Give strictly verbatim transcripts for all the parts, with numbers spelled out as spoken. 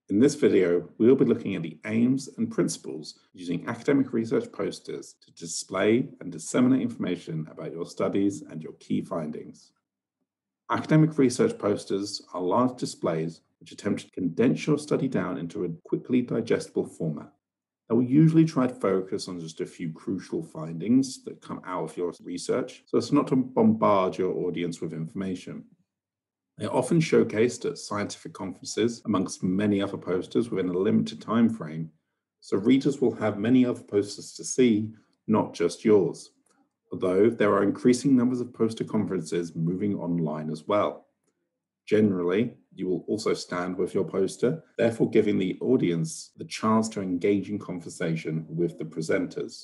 In this video, we'll be looking at the aims and principles using academic research posters to display and disseminate information about your studies and your key findings. Academic research posters are large displays which attempt to condense your study down into a quickly digestible format. They will usually try to focus on just a few crucial findings that come out of your research, so as not to bombard your audience with information. They are often showcased at scientific conferences amongst many other posters within a limited time frame, so readers will have many other posters to see, not just yours. Although there are increasing numbers of poster conferences moving online as well. Generally, you will also stand with your poster, therefore giving the audience the chance to engage in conversation with the presenters.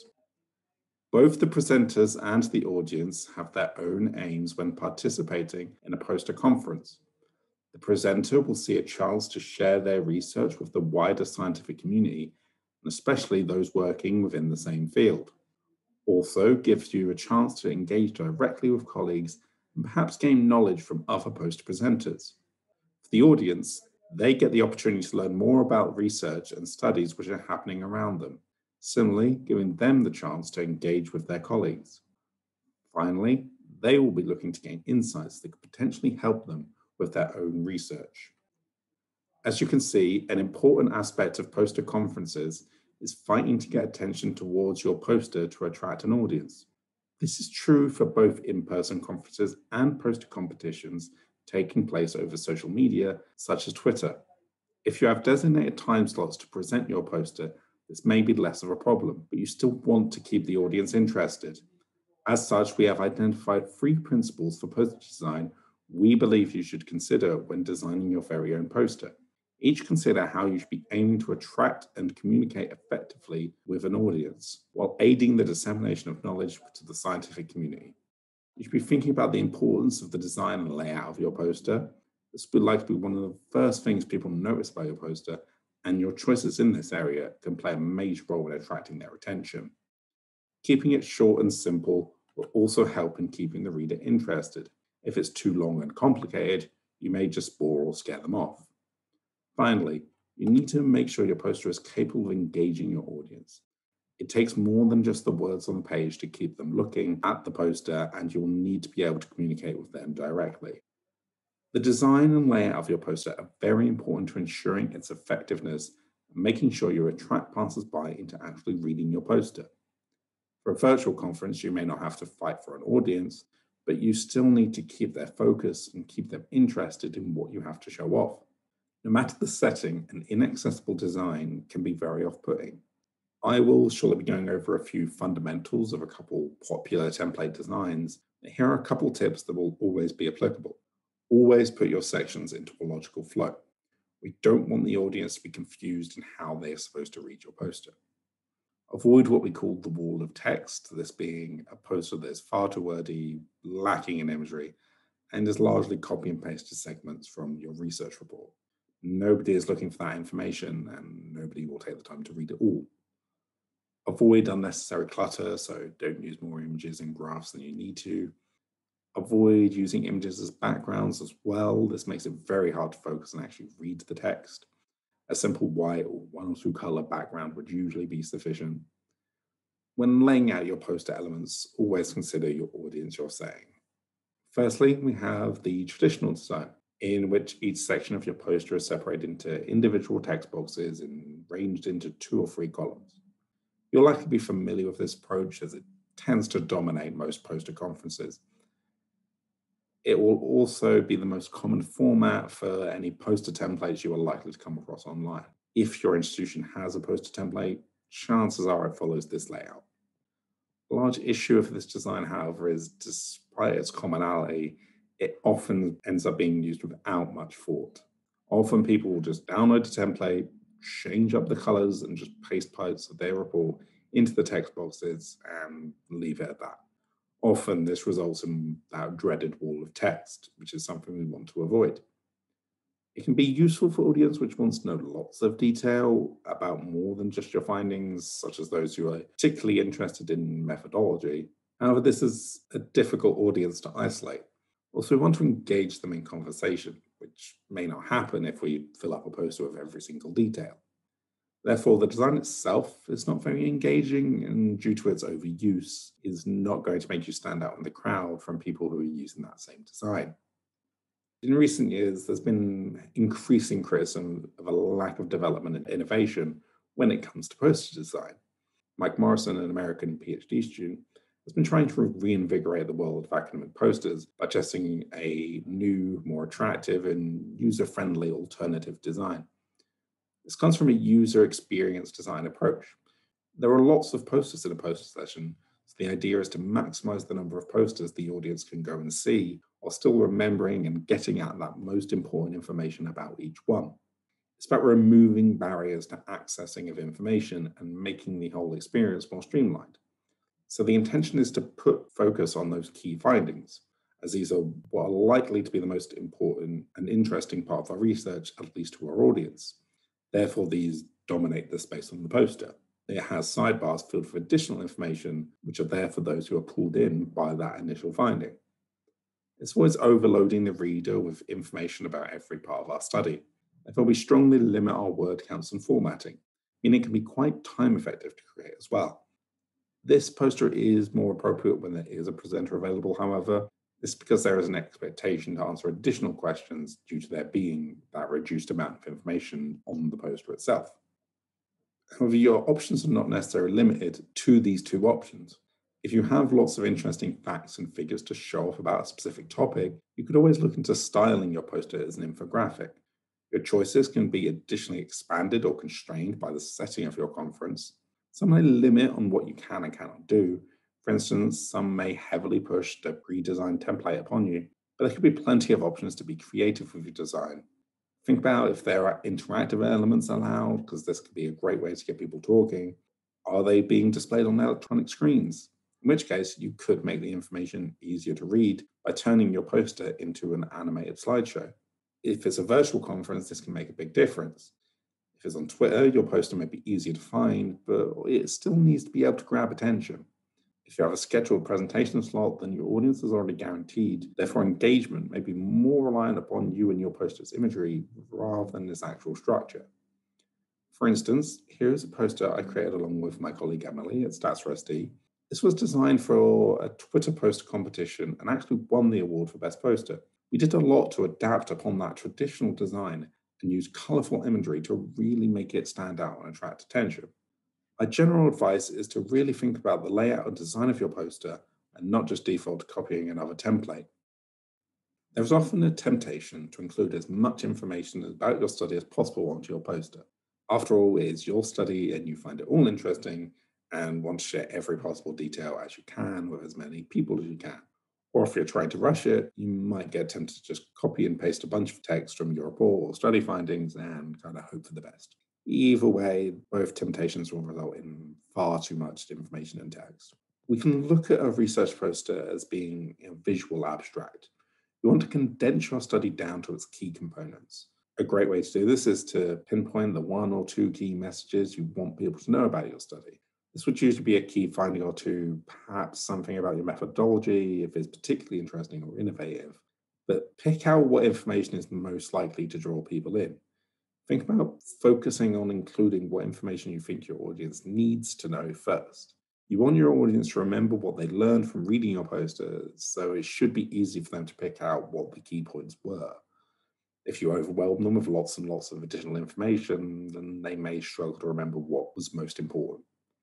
Both the presenters and the audience have their own aims when participating in a poster conference. The presenter will see a chance to share their research with the wider scientific community, and especially those working within the same field. Also gives you a chance to engage directly with colleagues and perhaps gain knowledge from other poster presenters. For the audience, they get the opportunity to learn more about research and studies which are happening around them, similarly giving them the chance to engage with their colleagues. Finally, they will be looking to gain insights that could potentially help them with their own research. As you can see, an important aspect of poster conferences is fighting to get attention towards your poster to attract an audience. This is true for both in-person conferences and poster competitions taking place over social media, such as Twitter. If you have designated time slots to present your poster, this may be less of a problem, but you still want to keep the audience interested. As such, we have identified three principles for poster design we believe you should consider when designing your very own poster. Each consider how you should be aiming to attract and communicate effectively with an audience, while aiding the dissemination of knowledge to the scientific community. You should be thinking about the importance of the design and layout of your poster. This would likely be one of the first things people notice about your poster, and your choices in this area can play a major role in attracting their attention. Keeping it short and simple will also help in keeping the reader interested. If it's too long and complicated, you may just bore or scare them off. Finally, you need to make sure your poster is capable of engaging your audience. It takes more than just the words on the page to keep them looking at the poster, and you'll need to be able to communicate with them directly. The design and layout of your poster are very important to ensuring its effectiveness and making sure you attract passers-by into actually reading your poster. For a virtual conference, you may not have to fight for an audience, but you still need to keep their focus and keep them interested in what you have to show off. No matter the setting, an inaccessible design can be very off-putting. I will shortly be going over a few fundamentals of a couple popular template designs. Here are a couple tips that will always be applicable. Always put your sections into a logical flow. We don't want the audience to be confused in how they are supposed to read your poster. Avoid what we call the wall of text, this being a poster that is far too wordy, lacking in imagery, and is largely copy and pasted segments from your research report. Nobody is looking for that information, and nobody will take the time to read it all. Avoid unnecessary clutter, so don't use more images and graphs than you need to. Avoid using images as backgrounds as well. This makes it very hard to focus and actually read the text. A simple white or one or two color background would usually be sufficient. When laying out your poster elements, always consider your audience you're saying. Firstly, we have the traditional design, in which each section of your poster is separated into individual text boxes and ranged into two or three columns. You'll likely be familiar with this approach as it tends to dominate most poster conferences. It will also be the most common format for any poster templates you are likely to come across online. If your institution has a poster template, chances are it follows this layout. A large issue of this design, however, is despite its commonality, it often ends up being used without much thought. Often people will just download the template, change up the colors, and just paste parts of their report into the text boxes and leave it at that. Often this results in that dreaded wall of text, which is something we want to avoid. It can be useful for audience which wants to know lots of detail about more than just your findings, such as those who are particularly interested in methodology. However, this is a difficult audience to isolate. Also, we want to engage them in conversation. which may not happen if we fill up a poster with every single detail. Therefore, the design itself is not very engaging, and due to its overuse, is not going to make you stand out in the crowd from people who are using that same design. In recent years, there's been increasing criticism of a lack of development and innovation when it comes to poster design. Mike Morrison, an American PhD student, has been trying to reinvigorate the world of academic posters by testing a new, more attractive, and user-friendly alternative design. This comes from a user experience design approach. There are lots of posters in a poster session, so the idea is to maximize the number of posters the audience can go and see, while still remembering and getting at that most important information about each one. It's about removing barriers to accessing of information and making the whole experience more streamlined. So the intention is to put focus on those key findings, as these are what are likely to be the most important and interesting part of our research, at least to our audience. Therefore, these dominate the space on the poster. It has sidebars filled with additional information, which are there for those who are pulled in by that initial finding. It's always overloading the reader with information about every part of our study. Therefore, we strongly limit our word counts and formatting, meaning it can be quite time effective to create as well. This poster is more appropriate when there is a presenter available, however. This is because there is an expectation to answer additional questions due to there being that reduced amount of information on the poster itself. However, your options are not necessarily limited to these two options. If you have lots of interesting facts and figures to show off about a specific topic, you could always look into styling your poster as an infographic. Your choices can be additionally expanded or constrained by the setting of your conference. Some may limit on what you can and cannot do. For instance, some may heavily push the pre-designed template upon you, but there could be plenty of options to be creative with your design. Think about if there are interactive elements allowed, because this could be a great way to get people talking. Are they being displayed on electronic screens? In which case, you could make the information easier to read by turning your poster into an animated slideshow. If it's a virtual conference, this can make a big difference. If it's on Twitter, your poster may be easier to find, but it still needs to be able to grab attention. If you have a scheduled presentation slot, then your audience is already guaranteed. Therefore, engagement may be more reliant upon you and your poster's imagery rather than its actual structure. For instance, here's a poster I created along with my colleague Emily at Stats for S D. This was designed for a Twitter poster competition and actually won the award for Best Poster. We did a lot to adapt upon that traditional design and use colorful imagery to really make it stand out and attract attention. My general advice is to really think about the layout and design of your poster and not just default to copying another template. There's often a temptation to include as much information about your study as possible onto your poster. After all, it is your study and you find it all interesting and want to share every possible detail as you can with as many people as you can. Or if you're trying to rush it, you might get tempted to just copy and paste a bunch of text from your report or study findings and kind of hope for the best. Either way, both temptations will result in far too much information and text. We can look at a research poster as being a visual abstract. You want to condense your study down to its key components. A great way to do this is to pinpoint the one or two key messages you want people to know about your study. This would usually be a key finding or two, perhaps something about your methodology if it's particularly interesting or innovative. But pick out what information is most likely to draw people in. Think about focusing on including what information you think your audience needs to know first. You want your audience to remember what they learned from reading your poster, so it should be easy for them to pick out what the key points were. If you overwhelm them with lots and lots of additional information, then they may struggle to remember what was most important.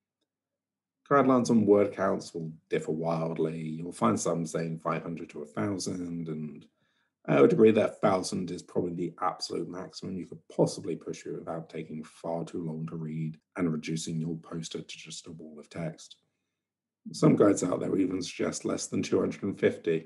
Guidelines on word counts will differ wildly. You'll find some saying five hundred to one thousand, and I would agree that one thousand is probably the absolute maximum you could possibly push it without taking far too long to read and reducing your poster to just a wall of text. Some guides out there even suggest less than two hundred fifty.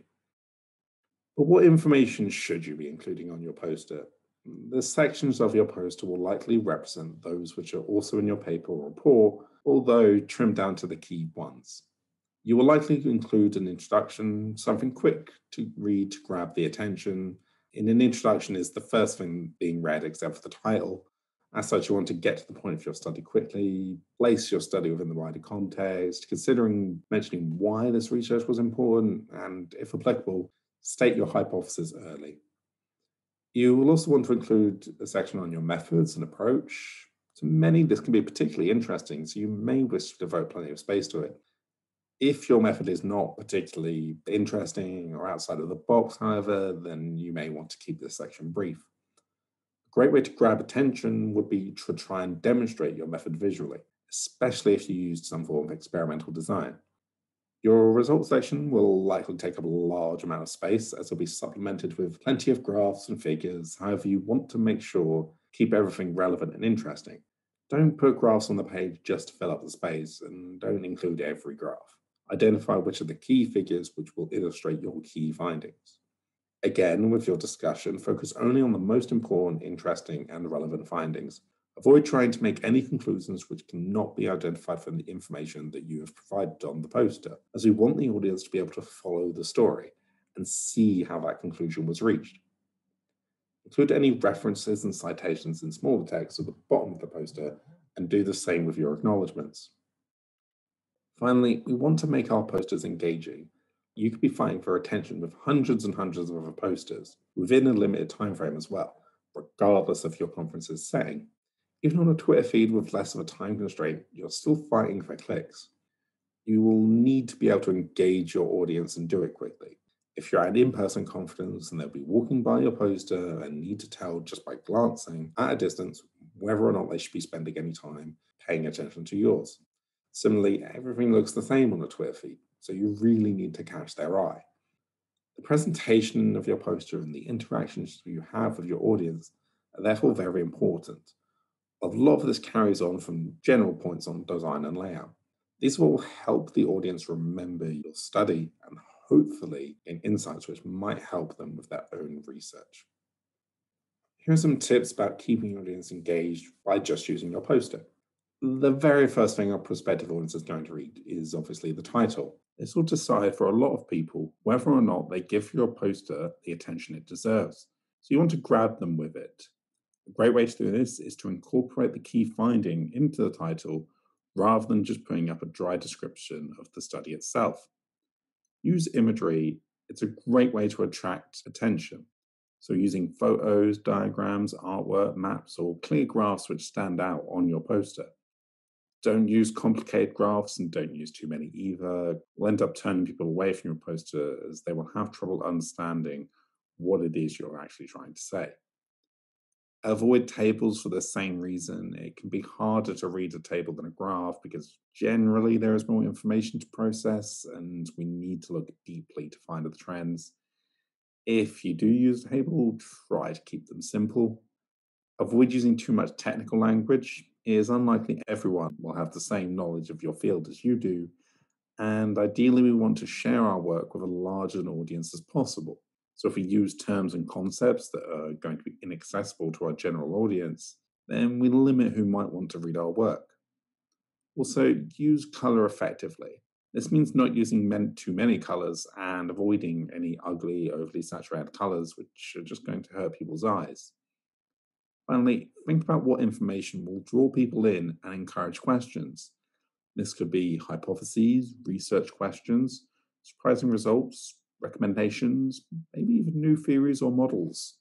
But what information should you be including on your poster? The sections of your poster will likely represent those which are also in your paper or report, although trimmed down to the key ones. You will likely include an introduction, something quick to read to grab the attention. In an introduction is the first thing being read except for the title. As such, you want to get to the point of your study quickly, place your study within the wider context, considering mentioning why this research was important, and if applicable, state your hypothesis early. You will also want to include a section on your methods and approach. To many, this can be particularly interesting, so you may wish to devote plenty of space to it. If your method is not particularly interesting or outside of the box, however, then you may want to keep this section brief. A great way to grab attention would be to try and demonstrate your method visually, especially if you used some form of experimental design. Your results section will likely take up a large amount of space as it'll be supplemented with plenty of graphs and figures. However, you want to make sure keep everything relevant and interesting. Don't put graphs on the page just to fill up the space, and don't include every graph. Identify which are the key figures which will illustrate your key findings. Again, with your discussion, focus only on the most important, interesting, and relevant findings. Avoid trying to make any conclusions which cannot be identified from the information that you have provided on the poster, as we want the audience to be able to follow the story and see how that conclusion was reached. Include any references and citations in smaller text at the bottom of the poster, and do the same with your acknowledgements. Finally, we want to make our posters engaging. You could be fighting for attention with hundreds and hundreds of other posters within a limited time frame as well, regardless of your conference's setting. Even on a Twitter feed with less of a time constraint, you're still fighting for clicks. You will need to be able to engage your audience and do it quickly. If you're at an in-person conference and they'll be walking by your poster and need to tell just by glancing at a distance whether or not they should be spending any time paying attention to yours. Similarly, everything looks the same on a Twitter feed, so you really need to catch their eye. The presentation of your poster and the interactions you have with your audience are therefore very important. A lot of this carries on from general points on design and layout. These will help the audience remember your study and hopefully gain insights which might help them with their own research. Here are some tips about keeping your audience engaged by just using your poster. The very first thing our prospective audience is going to read is obviously the title. This will decide for a lot of people whether or not they give your poster the attention it deserves. So you want to grab them with it. A great way to do this is to incorporate the key finding into the title rather than just putting up a dry description of the study itself. Use imagery. It's a great way to attract attention. So using photos, diagrams, artwork, maps, or clear graphs which stand out on your poster. Don't use complicated graphs and don't use too many either. We'll end up turning people away from your poster as they will have trouble understanding what it is you're actually trying to say. Avoid tables for the same reason. It can be harder to read a table than a graph because generally there is more information to process and we need to look deeply to find the trends. If you do use a table, try to keep them simple. Avoid using too much technical language. It is unlikely everyone will have the same knowledge of your field as you do, and ideally we want to share our work with a large an audience as possible. So if we use terms and concepts that are going to be inaccessible to our general audience, then we limit who might want to read our work. Also, use color effectively. This means not using too many colors and avoiding any ugly, overly saturated colors, which are just going to hurt people's eyes. Finally, think about what information will draw people in and encourage questions. This could be hypotheses, research questions, surprising results, recommendations, maybe even new theories or models.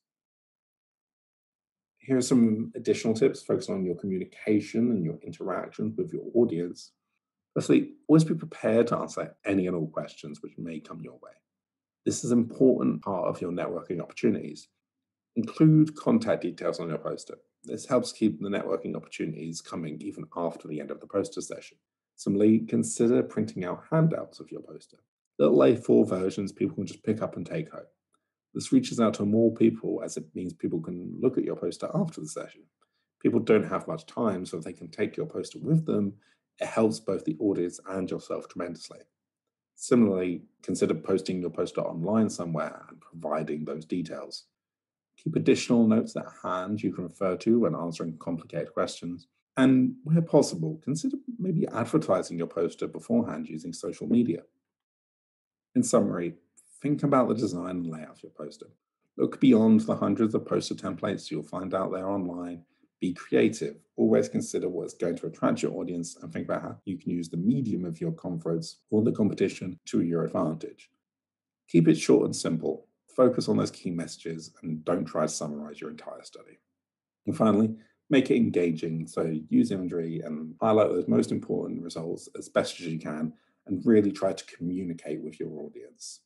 Here are some additional tips focused on your communication and your interactions with your audience. Firstly, always be prepared to answer any and all questions which may come your way. This is an important part of your networking opportunities. Include contact details on your poster. This helps keep the networking opportunities coming even after the end of the poster session. Similarly, consider printing out handouts of your poster. Little A four versions people can just pick up and take home. This reaches out to more people as it means people can look at your poster after the session. People don't have much time, so if they can take your poster with them, it helps both the audience and yourself tremendously. Similarly, consider posting your poster online somewhere and providing those details. Keep additional notes at hand you can refer to when answering complicated questions. And where possible, consider maybe advertising your poster beforehand using social media. In summary, think about the design and layout of your poster. Look beyond the hundreds of poster templates you'll find out there online. Be creative. Always consider what's going to attract your audience and think about how you can use the medium of your conference or the competition to your advantage. Keep it short and simple. Focus on those key messages and don't try to summarize your entire study. And finally, make it engaging. So use imagery and highlight those most important results as best as you can and really try to communicate with your audience.